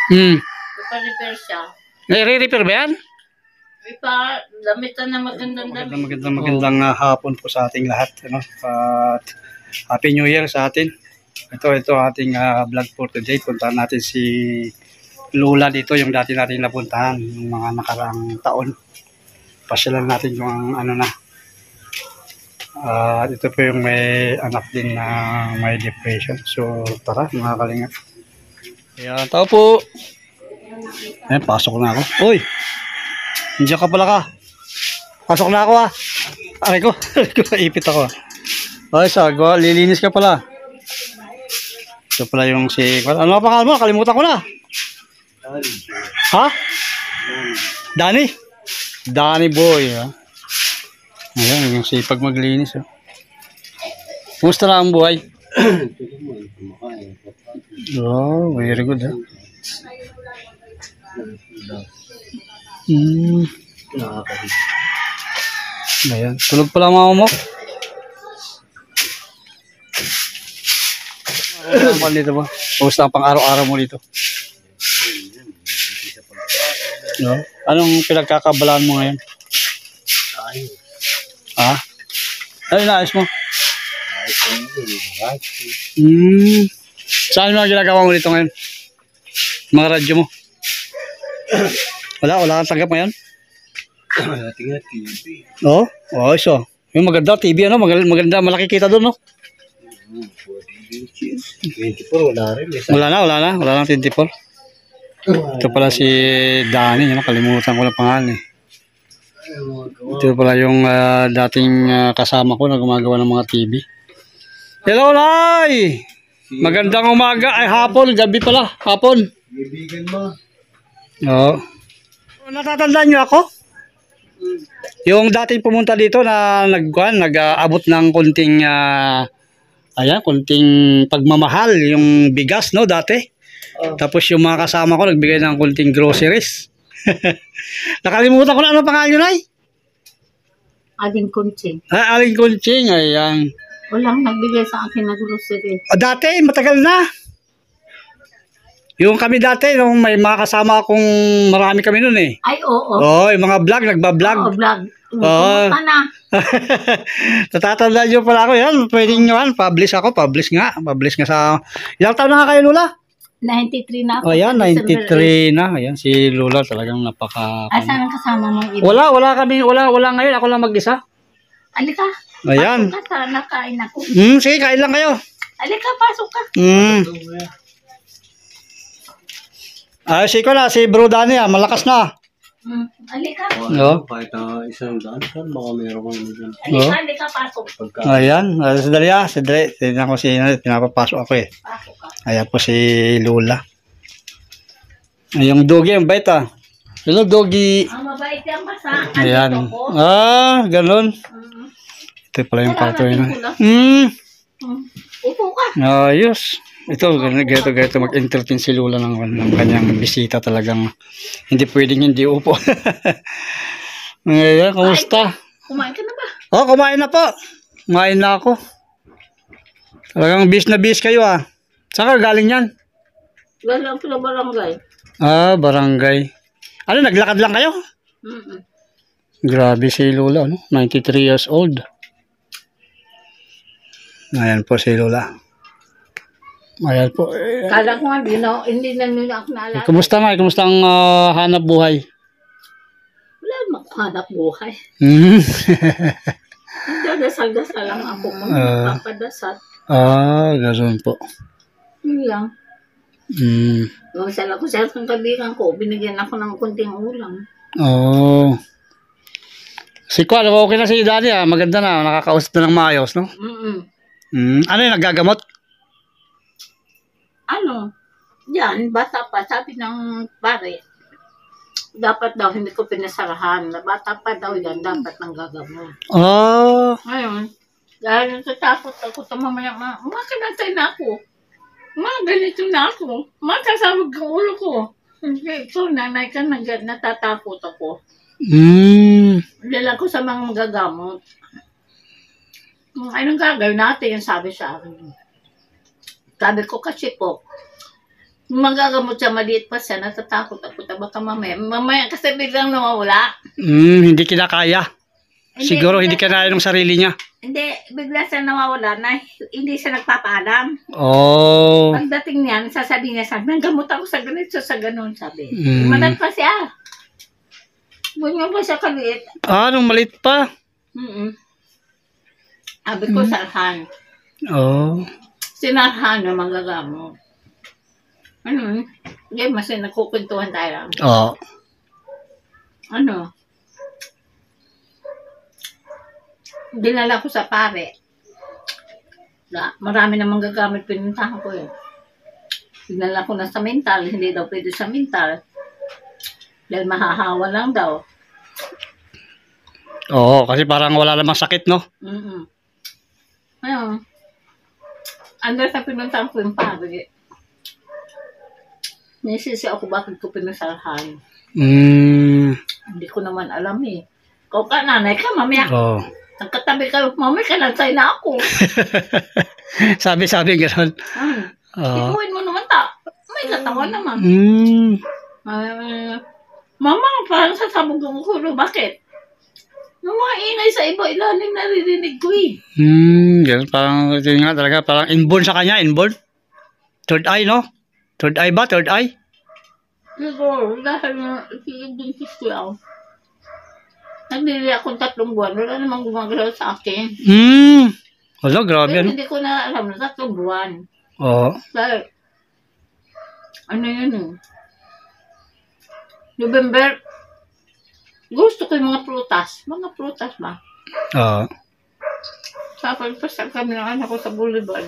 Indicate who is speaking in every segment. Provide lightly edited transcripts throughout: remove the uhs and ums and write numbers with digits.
Speaker 1: Ipa-repair siya.
Speaker 2: Nai-repair ba yan?
Speaker 1: Damitan na
Speaker 2: Magandang hapon po sa ating lahat. Ano? At Happy New Year sa atin. Ito ating vlog for today. Puntahan natin si Lola dito, yung dati natin napuntahan, yung mga nakaraang taon. Pasyalan natin yung ano na. Ito po yung may anak din na may depression. So tara mga kalingap. Ayan, tao po. Ayan, pasok na ako. Uy! Diyan ka pala ka. Pasok na ako Aray ko, ipit ako Ay, sagwa, lilinis ka pala. Ito pala yung si... Ano pa mo? Kalimutan ko na. Ha? Danny? Danny boy, ha? Ayan, yung sipag maglinis, Kumusta na ang buhay? Oh, very good, ha? Ayan, tulog pala mama mo. Ano dito ba? Kumusta ang pang-araw-araw mo dito? No? Anong pinagkakabalaan mo ngayon? Ha? Ano inaayos mo? Saan mga ginagawa mo dito ngayon? Mga radyo mo? Wala kang tanggap ngayon?
Speaker 3: Tingnan TV.
Speaker 2: Oo? Oh, so. Yung maganda, TV maganda, malaki kita doon, no?
Speaker 3: 24, wala rin.
Speaker 2: Wala na 24. Ito pala si Danny, nakalimutan ko na pangalan Ito pala yung dating kasama ko na gumagawa ng mga TV. Hello, Nay! Magandang umaga, ay hapon, gabi pala, hapon.
Speaker 3: Ibigan mo.
Speaker 2: Oo. Natatandaan niyo ako? Yung dating pumunta dito na nag-abot ng kunting kunting pagmamahal yung bigas, no, dati. Tapos yung mga kasama ko nagbigay ng kunting groceries. Nakalimutan ko na ano pangalan yun, Nay?
Speaker 1: Aling Kunching.
Speaker 2: Aling Kunching, ayan.
Speaker 1: Walang nagbigay sa akin na grocery.
Speaker 2: Dati, matagal na. Yung kami dati, nung may mga kasama akong marami kami nun
Speaker 1: Ay, oo.
Speaker 2: Oo, yung mga vlog, nagbablog.
Speaker 1: Oo, vlog.
Speaker 2: Oo.
Speaker 1: Na.
Speaker 2: Natatandaan nyo pala ako yan. Pwedeng nyo yan. Publish nga. Publish nga sa... Ilang taon na nga kayo, Lola?
Speaker 1: 93 na ako.
Speaker 2: Ayan, 93 na. Ayan, si Lola talagang napaka...
Speaker 1: Asan ang kasama mong iba?
Speaker 2: Wala ngayon. Ako lang mag-isa.
Speaker 1: Alika.
Speaker 2: Ayan.
Speaker 1: Pasok ka, sana kain ako.
Speaker 2: Sige, kain lang kayo.
Speaker 1: Alika, pasok ka.
Speaker 2: Si Bro Danny, malakas na.
Speaker 1: Alika.
Speaker 2: No?
Speaker 3: Kahit isang daan, baka meron ko naman.
Speaker 1: Alika, pasok.
Speaker 2: Ayan, sadali. Tignan ko pinapapasok ako
Speaker 1: Pasok ka.
Speaker 2: Ayan po si Lola. Yung doggy, ang bait Hello, doggy.
Speaker 1: Mabait yan basta.
Speaker 2: Ayan. Ganun. Ito pala yung kwarto yun.
Speaker 1: Upo ka.
Speaker 2: Ayos. Ito, ganito mag-entertain si Lola ng kanyang bisita talagang hindi pwedeng hindi upo. Ayan, kamusta?
Speaker 1: Kumain ka na ba?
Speaker 2: Kumain na po. Kumain na ako. Talagang bis na bis kayo Saan ka galing yan?
Speaker 1: Galing pala barangay.
Speaker 2: Barangay. Ano, naglakad lang kayo? Grabe si Lola, 93 years old. Ayan po si Lola. Ayan po.
Speaker 1: Kala ko nga, hindi na nila ako naalala.
Speaker 2: Kumusta ang hanap buhay?
Speaker 1: Wala makhanap buhay. Dasal-dasal lang ako. Papadasal.
Speaker 2: Ganoon po.
Speaker 1: Yun lang. Nung sala ko sa kaibigan ko, binigyan ako ng kunting ulam.
Speaker 2: Si Kuan, okay na si Daddy maganda na, nakakausap na ng maayos, no? Ano yung nagagamot?
Speaker 1: Yan, bata pa, sabi ng pare, dapat daw, hindi ko pinasarahan, bata pa daw yan, dapat nang gagamot. Ngayon, dahil natatakot ako sa mamaya, makinatay na ako. Ganito na ako. Matasawag ang ulo ko. So, nanay ka, natatakot ako. Dala ko sa mga magagamot. Anong gagawin natin? Sabi sa akin. Sabi ko kasi po, Magagamot siya, maliit pa siya, natatakot ako, baka mamaya kasi biglang nawawala.
Speaker 2: Hindi kinakaya.
Speaker 1: Hindi,
Speaker 2: Siguro hindi kinaya ng sarili niya.
Speaker 1: Hindi, bigla siya nawawala na hindi siya nagpapaalam.
Speaker 2: Oh.
Speaker 1: Pagdating niyan, sasabihin niya, sabi, gamot ako sa ganito, sa ganun, sabi.
Speaker 2: Mm.
Speaker 1: Malat pa siya. Bunga pa siya kaliit.
Speaker 2: Nung maliit pa.
Speaker 1: Sabi ko, sarhan.
Speaker 2: Oh.
Speaker 1: Sinarhan na magagamot. Ano? Hindi, mas nagkukwentuhan tayo lang.
Speaker 2: Oo.
Speaker 1: Ano? Dinala ko sa pare. Marami namang gagamit pinuntahan ko eh. Dinala ko na sa mental. Hindi daw pwede sa mental. Dahil mahahawa lang daw.
Speaker 2: Oo, kasi parang wala namang sakit, no?
Speaker 1: Ayun. Andun sa pinuntahan ko yung pare. Nisisi ako bakit ko pinasarhan. Hindi ko naman alam eh. Kau ka, nanay ka, mamaya.
Speaker 2: Oo.
Speaker 1: Nagkatabi ka, mamaya ka, nansay na ako.
Speaker 2: Sabi gano'n.
Speaker 1: Ituwin mo naman ta. May katawan naman. Mama, parang sasabog ang ulo. Bakit? Yung mga ingay sa iba, ilalim naririnig ko eh.
Speaker 2: Ganun, parang, yun nga talaga, parang inborn sa kanya, inborn. Third eye, no? Third eye ba? Third eye?
Speaker 1: Siguro, dahil yung dentist ko ako. Nagbili akong 3 buwan, wala namang gumagalaw sa akin.
Speaker 2: Wala, grabe,
Speaker 1: Pero
Speaker 2: ano?
Speaker 1: hindi ko na alam na 3 buwan.
Speaker 2: Oo.
Speaker 1: Dahil, ano yun eh. November, gusto ko yung mga prutas. Mga prutas ba?
Speaker 2: Oo.
Speaker 1: Tapos, pasal kami ng anak ko sa boulevard.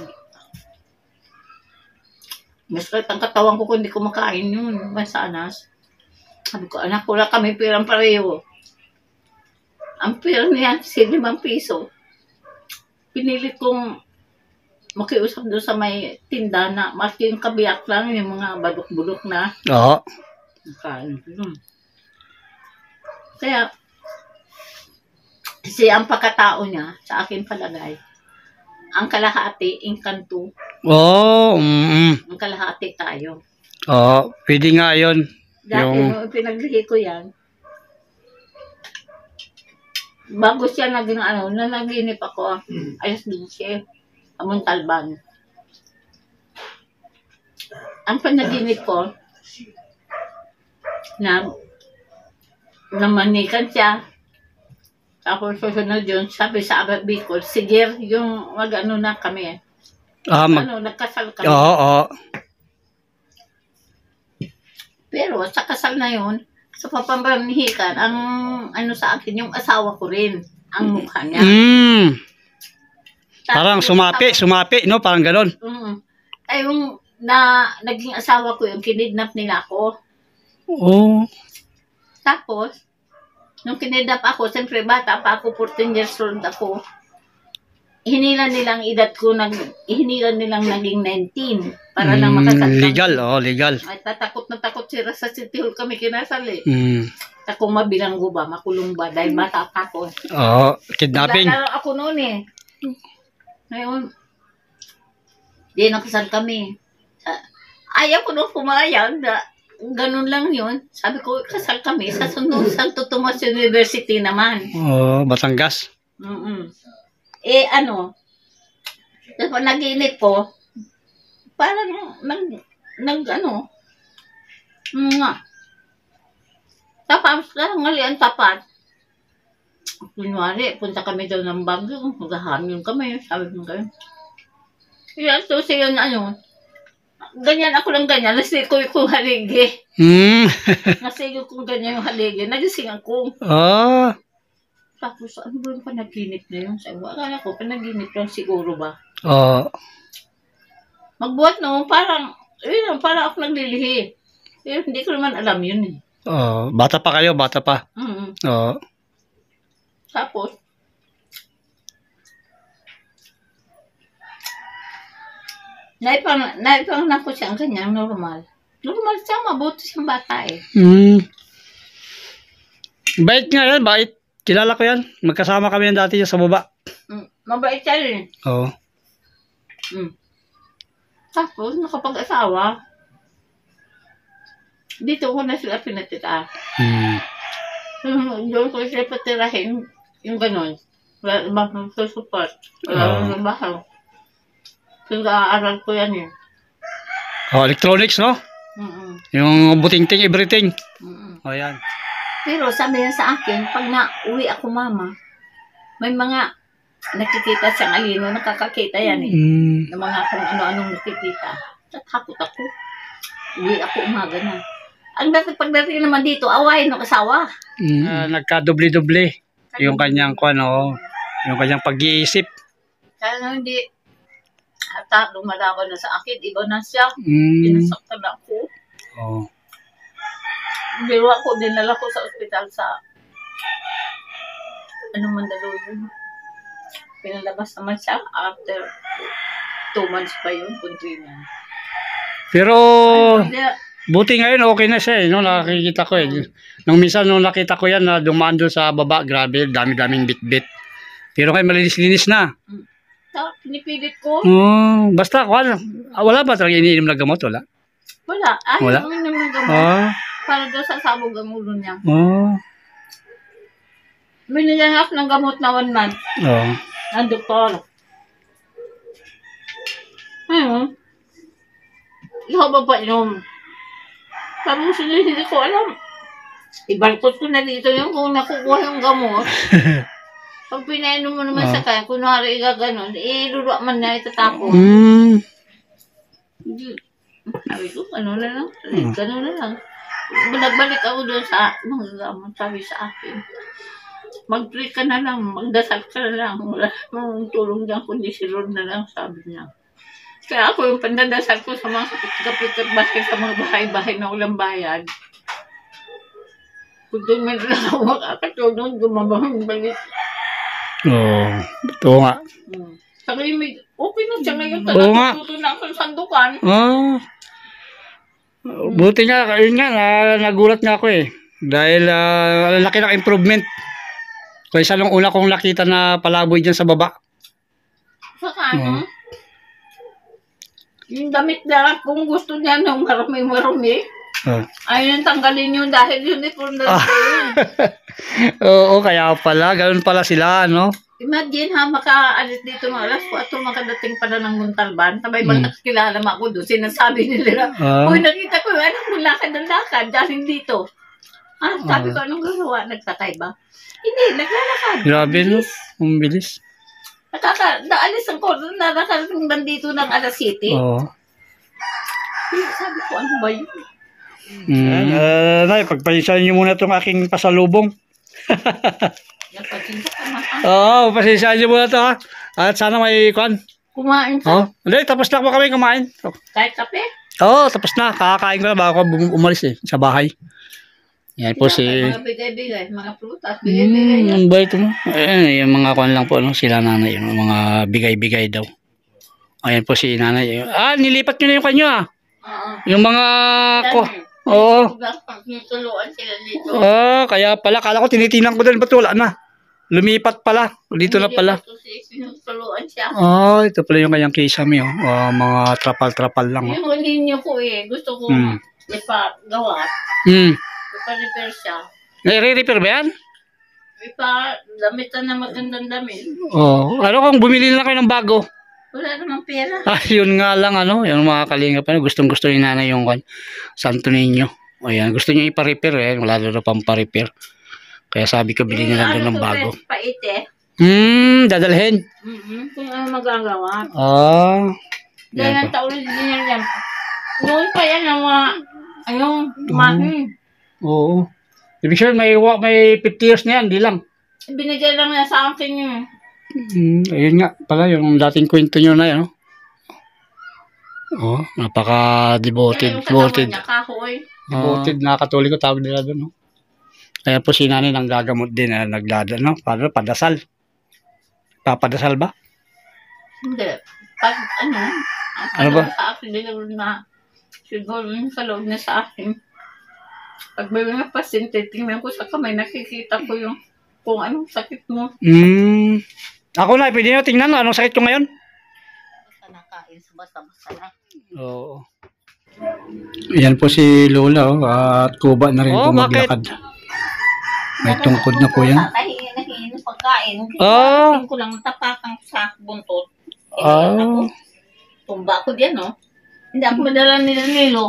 Speaker 1: Mas kahit ang katawan ko kung hindi ko makain yun. Masanas. Sabi ko, anak, wala kami pirang pareho. Ang pira niya, 5 piso. Pinilit kong makiusap doon sa may tinda na maski yung kabiyak lang, yung mga balok-bulok na.
Speaker 2: Oo.
Speaker 1: Nakain ko dun. Kaya, siya ang pagkatao niya, sa akin palagay, ang kalahati, inkanto.
Speaker 2: Oo.
Speaker 1: Ang kalahati tayo.
Speaker 2: Oo. Pwede nga yun.
Speaker 1: Dati nung pinaglihi ko yan, bago siya naging nanaginip ako, alas 12, among Talban. Ang panaginip ko, na manikan siya. Tapos susunod yun, sabi sa Bicol, sigir, yung mag-ano na kami. Nagkasal kami.
Speaker 2: Oo.
Speaker 1: Pero sa kasal na yun, sa papamanihikan, ang ano sa akin, yung asawa ko rin, ang mukha niya.
Speaker 2: Parang sumapi, no? Parang ganon.
Speaker 1: Ay, yung naging asawa ko, yung kinidnap nila ako.
Speaker 2: Oo.
Speaker 1: Tapos, nung kinidnap ako, siyempre bata pa ako, 14 years old ako. Hinilan nilang edad ko, hinilan nilang naging 19 para lang makasal.
Speaker 2: Legal, legal.
Speaker 1: Ay, takot sila sa City Hall kami kinasal eh. Ako mabilanggo ba, makulong ba, dahil bata pa ako.
Speaker 2: Kidnapping.
Speaker 1: Naglalaro ako noon eh. Ngayon, di nakasal kami. Ayaw ko nung pumayag na ganun lang yun. Sabi ko, kasal kami sa Santo Tomas University naman.
Speaker 2: Batangas.
Speaker 1: Tapos nag-inip ko, parang tapat, ngalian tapat. Kunwari, punta kami daw ng Baguio, maghahamyon kami, sabi mo kayo. Yan, so siya ganyan ako lang ganyan, nasigo ko yung haligi. Nasigo ko ganyan yung haligi, nagising ako. Tapos, ano ba yung panaginip na yun? Sabi ko, akala ko, panaginip lang siguro ba? Magbuhat no, parang ako naglilihi. Hindi ko naman alam yun eh.
Speaker 2: Bata pa kayo, bata pa.
Speaker 1: Tapos, naipang na ko siyang kanyang normal. Normal siya, mabuti siyang bata eh.
Speaker 2: Bait nga yan, bait. Kilala ko yan. Magkasama kami yan dati sa baba.
Speaker 1: Mabait siya rin.
Speaker 2: Oo.
Speaker 1: Tapos, nakapag-asawa, Dito ko na sila pinatira.
Speaker 2: Hmm.
Speaker 1: Doon ko sila patirahin yung gano'n. Wala bang support. Wala nang bahaw. Pinag-aaral ko yan eh.
Speaker 2: Oh, electronics, no?
Speaker 1: Mm-mm.
Speaker 2: Yung buting-ting, everything.
Speaker 1: Mm-mm.
Speaker 2: Oh, yan.
Speaker 1: Pero sabi niya sa akin, pag na-uwi ako mama, may mga nakikita siyang alino, nakakakita yan eh. Ng mga kung ano-anong nakikita. Tatakot ako. Uwi ako umaga na. Ang pagdating naman dito, away ng asawa.
Speaker 2: Nagka-doble-doble. Yung kanyang, yung kanyang pag-iisip.
Speaker 1: Kaya nga hindi, hata lumalaban na sa akin, iba na siya. Pinasaktan ako.
Speaker 2: Oh.
Speaker 1: Biwa ko, dinala ko sa ospital sa, Mandaluyong. Pinalabas naman siya after 2 months pa yun, country na.
Speaker 2: Pero,
Speaker 1: Hindi,
Speaker 2: buti ngayon okay na siya eh, no? Nakikita ko eh. Nung minsan nung nakita ko yan na dumaan doon sa baba, grabe, dami-daming bit-bit. Pero kayo malinis-linis na.
Speaker 1: pinipilit ko.
Speaker 2: Basta, wala ba talaga iniinom na gamot? Wala?
Speaker 1: Wala.
Speaker 2: Wala?
Speaker 1: Ayaw naman ng gamot. Para daw sa sabog ang ulo niya. Binigyan ako ng gamot na 1 month. Ang doktor. Ayun. Ikaw ba pa inom? Tapos hindi ko alam. Ibalkot ko na dito yung kung nakukuha yung gamot. Pag pinainom mo naman sa kaya, kunwari gaganon, iluluwa man na itatapon. Sabi ko, ano na lang, gano'n na lang. Nagbalik ako doon sa mga gamot, sabi sa akin. Mag-pray ka na lang, magdasal ka na lang. Wala mong tulong dyan, kundi si Lord na lang, sabi niya. Kaya ako yung pandadasal ko sa mga kapit-kapit bahay, sa mga bahay-bahay na walang bayad. Kung doon man lang ako makakatulong, gumabang balik.
Speaker 2: Ito nga.
Speaker 1: Saka yung okay na siya ngayon,
Speaker 2: natututo
Speaker 1: na ako sa sandukan.
Speaker 2: Buti nga, yun nga, nagulat nga ako eh. Dahil laki ng improvement. Kaysa nung una kong nakita na palaboy dyan sa baba.
Speaker 1: Saka yung damit na kung gusto niya nung marami-marami, ayun tanggalin yun dahil uniform na yun.
Speaker 2: Oo, kaya pala, ganoon pala sila, no?
Speaker 1: Imagine ha, makaalis dito mga alas 4, makadating pala ng Montalban, sabay ba nakakilala mo ako doon, sinasabi nila, uy, nakita ko, anong mulakad ng lakad, dahil dito. Sabi ko, anong gagawa, nagtakay ba? Hindi, naglalakad.
Speaker 2: Grabe, no? Ang bilis.
Speaker 1: Naalis ang kodo, nakakarating bandito ng alas 7. Sabi ko, ano ba yun?
Speaker 2: Nay, pagpasensyahan niyo muna itong aking pasalubong. Pasensyahan niyo muna ito ha. At sana may
Speaker 1: kumain ka.
Speaker 2: Hindi, tapos na po kami kumain.
Speaker 1: Kahit kape?
Speaker 2: Tapos na. Kakakain ko na bago ako umalis eh, sa bahay. Yan po si...
Speaker 1: Mga bigay-bigay, mga prutas, bigay-bigay.
Speaker 2: Ang bait mo. Yung mga lang po, sila nanay, yung mga bigay-bigay daw. Ayan po si nanay. Nilipat nyo na yung kanyo Yung mga...
Speaker 1: Nagtuluan sila dito.
Speaker 2: Kaya pala, kala ko tinitingnan ko doon, ba't wala na? Lumipat pala. Dito na pala.
Speaker 1: Nagtuluan siya.
Speaker 2: Ito pala yung kanyang kisame. Mga trapal-trapal lang.
Speaker 1: Yung ninyo ko gusto ko ipagawa. Ipa-repair siya.
Speaker 2: Nai-repair ba yan?
Speaker 1: Ipa-damitan na magandang damit.
Speaker 2: Ano kung bumili lang kayo ng bago?
Speaker 1: Wala namang pera.
Speaker 2: Yun nga lang, yung mga kalinga pa, gustong-gusto ni nanay yung Santo Niño. Ayan, gusto niya ipa-repair wala doon na pang-repair. Kaya sabi ko, bilhin na lang doon ng bago.
Speaker 1: Paite.
Speaker 2: Dadalhin.
Speaker 1: Kung ano magagawa. Dahil ang taon din yan. Noon pa yan ang mga, mahi.
Speaker 2: Oo. Ibig sabihin, may 50 years na yan, di lang.
Speaker 1: Binigay lang na sa akin yun.
Speaker 2: Ayun nga pala, yung dating kwento nyo na yan. Napaka-devoted. Devoted. Devoted na katoliko, tawag nila doon. Kaya po si nanay nang gagamot din, para padasal. Papadasal ba?
Speaker 1: Hindi. Pag
Speaker 2: ano ba?
Speaker 1: Sa akin, siguro yung sa loob na sa akin. Pag may mga pasyente, tingnan ko sa kamay, nakikita ko yung kung anong sakit mo.
Speaker 2: Ako na, pwede nyo tingnan anong sakit ko ngayon?
Speaker 1: Basta nakain, basta na.
Speaker 2: Oo. Yan po si Lola, oh, at kuba na rin
Speaker 4: Oh,
Speaker 2: po
Speaker 4: bakit?
Speaker 2: maglakad. May tungkod na po yan.
Speaker 1: Nahihin ng pagkain.
Speaker 2: Ah.
Speaker 1: Ko lang tapakan sa buntot.
Speaker 2: Ah.
Speaker 1: Tumba ko diyan, no? Hindi ako madala nila Nilo.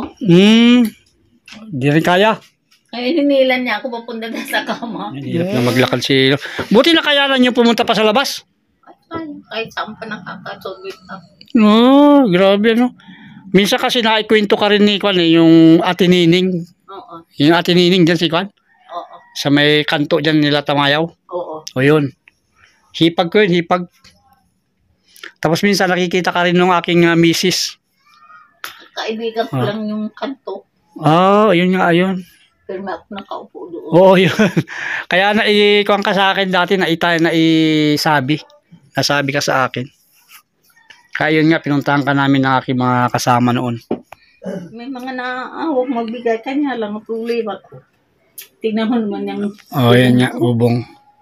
Speaker 2: Di rin kaya.
Speaker 1: Kaya hinilan niya ako papunta na sa kama.
Speaker 2: Hirap na maglakad si Lola. Buti na kaya niyo pumunta pa sa labas.
Speaker 1: Ay, kahit saan pa nakakasugit na.
Speaker 2: Oh, grabe no. Minsan kasi naikwento ka rin ni Kwan yung Ate Nining.
Speaker 1: Oo.
Speaker 2: Yung Ate Nining dyan si Kwan.
Speaker 1: Oo.
Speaker 2: Sa may kanto dyan nila Tamayaw.
Speaker 1: Oo.
Speaker 2: O yun. Hipag ko yun, hipag. Tapos minsan nakikita ka rin ng aking misis.
Speaker 1: Kaibigan ko lang yung kanto.
Speaker 2: Yun nga, ayun.
Speaker 1: Pero may ako nakaupo doon.
Speaker 2: Oo, yun. Kaya naikuhan ka sa akin dati, naisabi. Nasabi ka sa akin. Kaya yun nga, pinuntahan ka namin ng aking mga kasama noon.
Speaker 1: May mga naawag magbigay kanya lang ang problema ko. Tingnan mo naman yung
Speaker 2: Yun nga, ubong.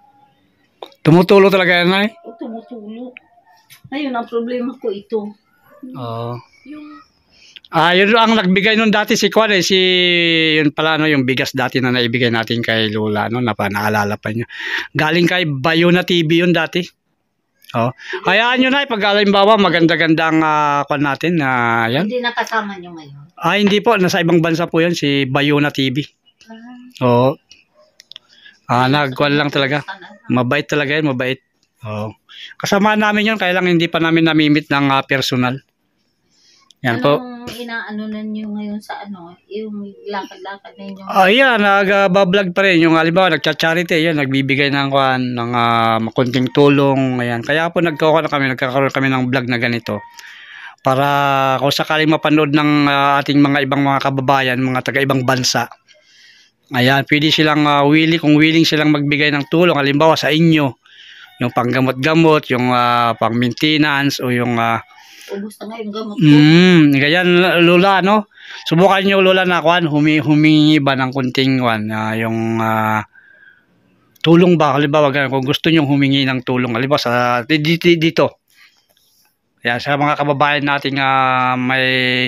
Speaker 2: Tumutulo talaga yan, ay?
Speaker 1: tumutulo. Ayun, ang problema ko ito.
Speaker 2: Oo.
Speaker 1: Yung
Speaker 2: Yun ang nagbigay nun dati si Kwan yun pala no, yung bigas dati na naibigay natin kay Lola no, naalala pa niyo. Galing kay Bayona TV yun dati. Hayaan nyo na, pag halimbawa maganda-gandang Kwan natin na yan.
Speaker 1: hindi nakasama nyo ngayon.
Speaker 2: Hindi po, nasa ibang bansa po yun, si Bayona TV. Oo. Nagkwan lang talaga. Mabait talaga yun, mabait. Oo. Kasama namin yun, kaya lang hindi pa namin namimit ng personal. Yan po.
Speaker 1: Anong inaano na nyo ngayon sa yung lakad-lakad ninyo?
Speaker 2: Ayan, nag-vlog pa rin. Yung halimbawa, nagcha-charity, yan, nagbibigay ng konting tulong. Ayan. Kaya po nagkakaroon kami ng vlog na ganito. Para kung sakaling mapanood ng ating mga ibang mga kababayan, mga taga-ibang bansa. Ayan, pwede silang kung willing silang magbigay ng tulong. Halimbawa sa inyo, yung panggamot-gamot, yung pang-maintenance, o yung
Speaker 1: Ubus na nga yung gamot ko.
Speaker 2: Ganyan, Lola, no? Subukan nyo, Lola, na humingi ba ng kunting yung tulong ba? Halimbawa, kung gusto nyo humingi ng tulong, halimbawa, dito. Yan, sa mga kababayan nating may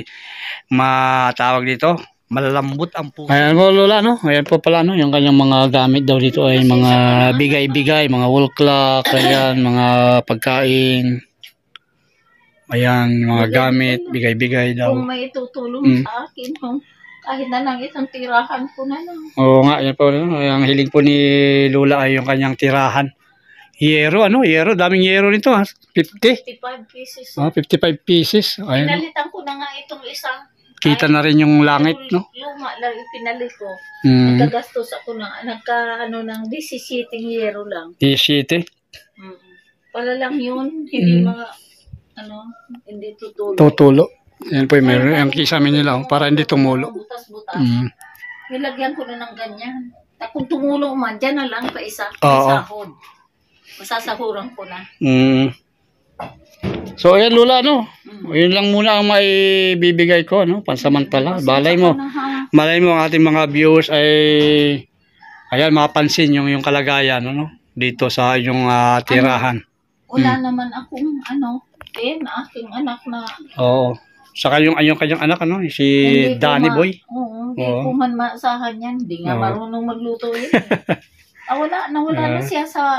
Speaker 2: matawag dito, malalambot ang puso. Ayan po, Lola, no? Ayan po pala, no? Yung kanyang mga gamit daw dito ay mga bigay-bigay, mga wall clock, ayan, mga pagkain. Ayan, mga gamit, bigay-bigay daw.
Speaker 1: Kung may tutulong sa akin, kahit na lang isang tirahan ko na lang.
Speaker 2: Oo nga, yan po. Ang hiling po ni Lola ay yung kanyang tirahan. Yero, Yero, daming yero nito. 50?
Speaker 1: 55 pieces.
Speaker 2: 55 pieces. Ayan.
Speaker 1: Pinalitan ko na nga itong isang.
Speaker 2: Kita na rin yung langit, no?
Speaker 1: Luma lang ipinalit ko. Nagkagastos ako ng 17 yero lang.
Speaker 2: 17?
Speaker 1: Pala lang yun, hindi mga hindi tutulo.
Speaker 2: Tutulo. Yan po, meron ang kisame nila para hindi tumulo.
Speaker 1: Butas-butas. Nilagyan ko na ng ganyan. Kung tumulo man, dyan na lang pa isa. Sahod. Masasahuran ko na.
Speaker 2: So, ayan, Lola, no? Yun lang muna ang maibibigay ko, no? Pansamantala. Malay mo ang ating mga viewers ay ayan, mapansin yung kalagayan, no? Dito sa inyong tirahan.
Speaker 1: Wala naman akong aking anak na.
Speaker 2: Oo. Saka yung kanyang anak, si Danny Boy.
Speaker 1: Oo, hindi ko man maasahan yan. Hindi nga marunong magluto yun. Wala na siya sa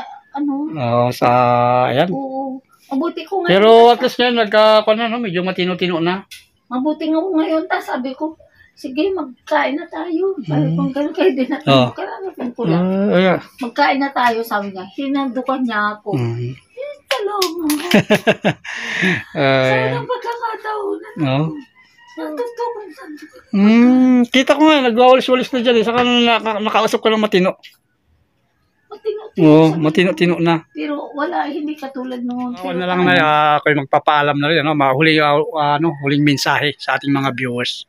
Speaker 1: ayan.
Speaker 2: Oo.
Speaker 1: Mabuti ko ngayon.
Speaker 2: Pero at least yan, medyo matino-tino na.
Speaker 1: Mabuti nga ko ngayon, sabi ko, sige, magkain na tayo. Sabi ko, gano'n kayo din natin. Karanasin ko lang. Magkain na tayo, sabi niya. Hinandukan niya ako. Talong. Sana pagkakataon na. Natutukan sa
Speaker 2: kita ko nga, nagwawalis-walis na dyan. Saka nakausap ko ng matino. Matino-tino na.
Speaker 1: Pero wala, hindi katulad noon.
Speaker 2: Ako na lang ako'y magpapaalam na rin. Huling mensahe sa ating mga viewers.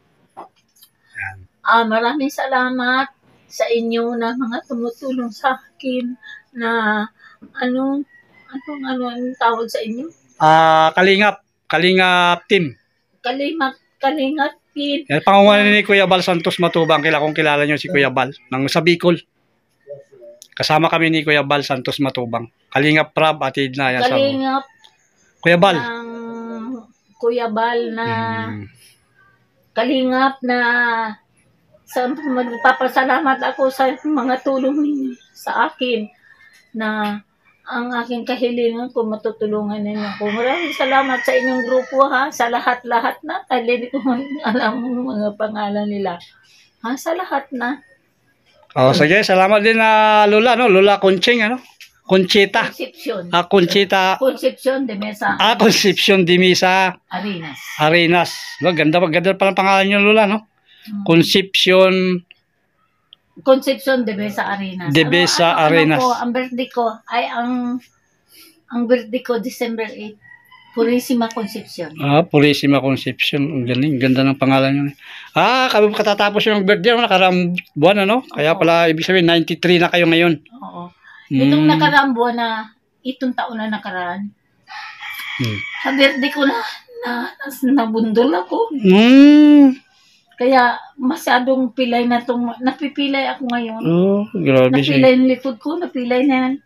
Speaker 1: Maraming salamat sa inyo na mga tumutulong sa akin na anong tawag sa inyo? Kalingap team. Kalingap team.
Speaker 2: Yan, pangungunan ni Kuya Bal Santos Matubang. Kung kilala nyo si Kuya Bal sa Bicol. Kasama kami ni Kuya Bal Santos Matubang. Kalingap Prab, atid na. Yan,
Speaker 1: Kalingap.
Speaker 2: Kuya Bal.
Speaker 1: Kuya Bal na kalingap na magpapasalamat ako sa mga tulong ninyo sa akin na ang aking kahilingan kung matutulungan ninyo ako. Maraming salamat sa inyong grupo ha, sa lahat-lahat na. Hindi ko alam mga pangalan nila. Ha, sa lahat na.
Speaker 2: Oh, sige, salamat din na Lola, no? Lola Conching, ano? Conchita.
Speaker 1: Concepcion.
Speaker 2: Conchita.
Speaker 1: Concepcion de Mesa.
Speaker 2: Concepcion de Mesa
Speaker 1: Arenas.
Speaker 2: Arenas. Ganda pala pangalan niyo, Lola, no? Concepcion
Speaker 1: de Mesa Arenas.
Speaker 2: de Mesa Arenas.
Speaker 1: Ang birthday ko ay ang birthday ko December 8. Purisima Concepcion.
Speaker 2: Purisima Concepcion. Ang galing. Ganda ng pangalan niyo. Kami katatapos yung birthday, nakaraang buwan, ano? Kaya pala, ibig sabihin, 93 na kayo ngayon.
Speaker 1: Oo. Itong nakaraang buwan na, itong taon na nakaraan. Sa birthday ko nabundol ako. Kaya masyadong pilay na napipilay ako ngayon.
Speaker 2: Grabe siya.
Speaker 1: Napilay yung likod ko, napilay na yan.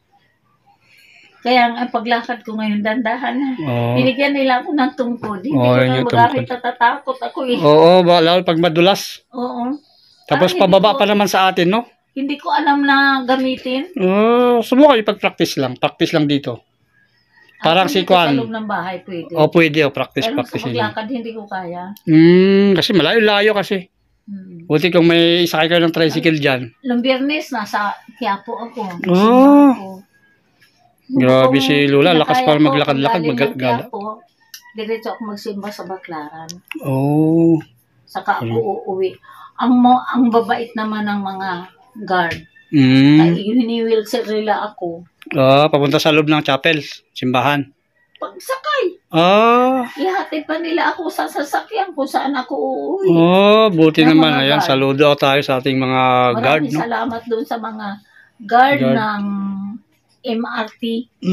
Speaker 1: Kaya ang paglakad ko ngayon, dandahan na. Binigyan nila ako ng tungkod. Hindi ko na magamit, natatakot ako eh.
Speaker 2: Oo, lalo pag madulas.
Speaker 1: Oo.
Speaker 2: Tapos pababa pa naman sa atin, no?
Speaker 1: Hindi ko alam na gamitin.
Speaker 2: Subukan ipag-practice lang. Practice lang dito. Parang si Kwan.
Speaker 1: Sa loob ng bahay, pwede.
Speaker 2: Pwede. Practice
Speaker 1: Pero
Speaker 2: lang.
Speaker 1: sa paglakad, hindi ko kaya.
Speaker 2: Kasi malayo-layo kasi. Buti kung may isakay kayo ng tricycle dyan.
Speaker 1: Nung Biyernes, nasa Quiapo ako.
Speaker 2: Grabe si Lola. Lakas pa maglakad-lakad. Maggala.
Speaker 1: Diretso ako magsimba sa Baclaran. Saka ako uuwi. Ang babait naman ng mga guard. Hiniwheelchair nila ako.
Speaker 2: Papunta sa loob ng chapel. Simbahan.
Speaker 1: Pagsakay. Ihatid pa nila ako sa sasakyan kung saan ako uuwi.
Speaker 2: Buti naman. Ayan, saludo tayo sa ating mga guard.
Speaker 1: Maraming salamat doon sa mga guard ng MRT.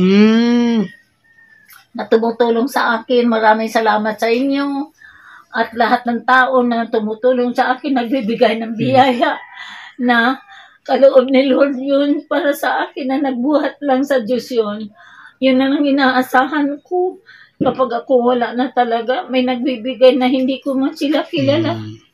Speaker 1: Na tumutulong sa akin. Maraming salamat sa inyo. At lahat ng tao na tumutulong sa akin, nagbibigay ng biyaya na kaloob ni Lord yun para sa akin na nagbuhat lang sa Diyos yun. Yun na ang inaasahan ko. Kapag ako wala na talaga, may nagbibigay na hindi ko man sila kilala.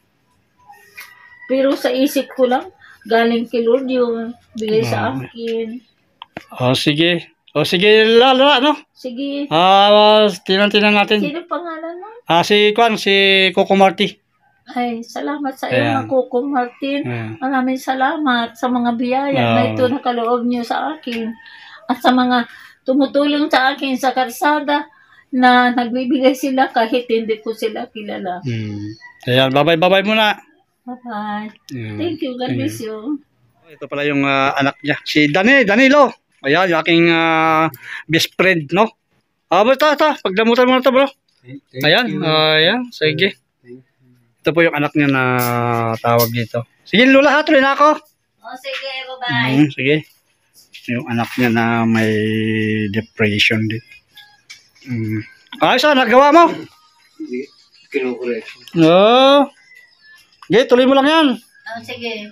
Speaker 1: Pero sa isip ko lang, galing kay Lord yun. Bigay sa akin.
Speaker 2: Sige. Sige, Lala, no?
Speaker 1: Sige.
Speaker 2: Tinan natin.
Speaker 1: Sino pangalan mo?
Speaker 2: Si Coco Marti.
Speaker 1: Ay, salamat sa iyo, Coco Martin. Maraming salamat sa mga biyaya na ito na kaloob niyo sa akin. At sa mga tumutulong sa akin sa karsada na nagbibigay sila kahit hindi ko sila kilala.
Speaker 2: Ayan, bye-bye muna.
Speaker 1: Bye-bye. Thank you. God bless you.
Speaker 2: Ito pala yung anak niya. Si Danilo. Ayan, yung aking best friend, no? Basta, pagdamutan mo na ito, bro. Ayan, sige. Ito po yung anak niya na tawag dito. Sige, Lola, tuloy na ako.
Speaker 1: Sige, bye-bye.
Speaker 2: Sige. Yung anak niya na may depression din. Nagawa mo?
Speaker 3: Hindi. Kino-correction.
Speaker 2: Sige, tuloy mo lang yan.
Speaker 1: Sige.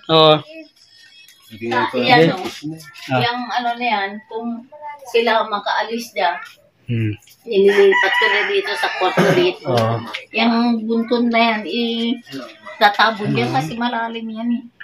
Speaker 1: Yung ano na yan, kung sila makaalis dyan, inilipat ko na dito sa kwarto dito. Yung buntun na yan, tatabon yan kasi malalim yan eh.